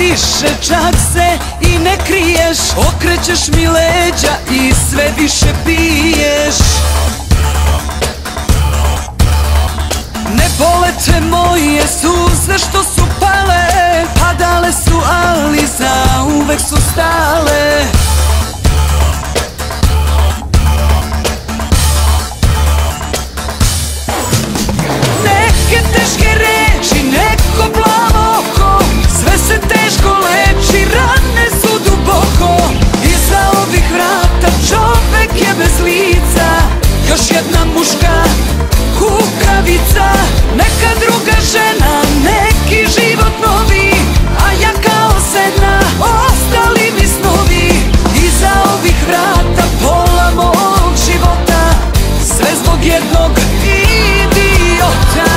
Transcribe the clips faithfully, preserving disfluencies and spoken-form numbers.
više, čak se i ne kriješ. Okrećeš mi leđa i sve više piješ. Ne bole te moje suze što su pale, padale su ali zauvek su stale. Neke teške reči, neko plavo oko, sve se teško leči, rane su duboko. Iza ovih vrata čovek je bez lica, još jedna muška kukavica. Neka druga žena, neki život novi, a ja kao sedna, ostali mi snovi. Iza ovih vrata pola mog života, sve zbog jednog idiota.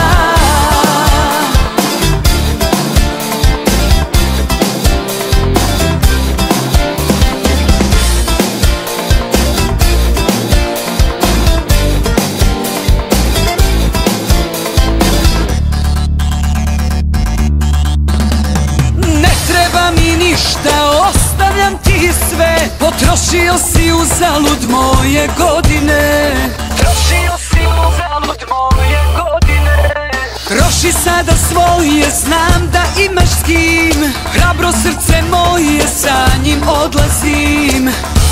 Ništa, ostavljam ti sve, potrošio si uzalud moje godine. Trošio si uzalud moje godine. Troši sada svoje, znam da imaš s kim, hrabro srce moje, sa njim odlazim.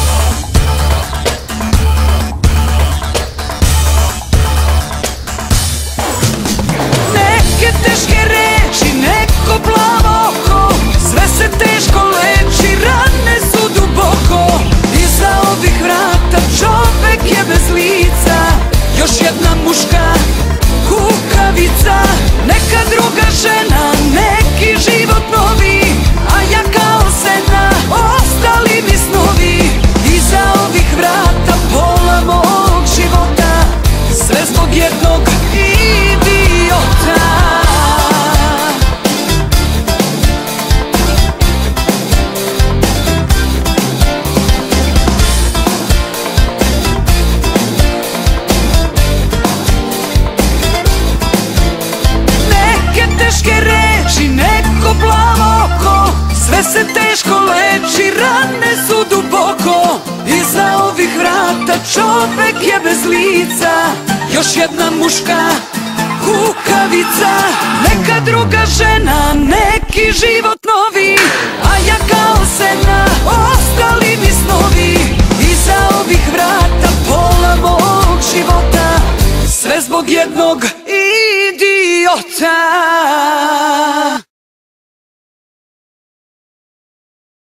Neke teške reči, neko plavo oko, sve se teško leči, rane su duboko. Iza ovih vrata čovek je bez lica, još jedna muška kukavica. Neka druga žena, neki život novi, a ja kao sedna, ostali mi snovi. Iza ovih vrata pola mog života, sve zbog jednog idiota. Teške reči, neko plavo oko, sve se teško leči, rane su duboko. Iza ovih vrata čovek je bez lica, još jedna muška kukavica. Neka druga žena, neki život novi, a ja kao sedna, ostali mi snovi. Iza ovih vrata pola mog života, sve zbog jednog idiota.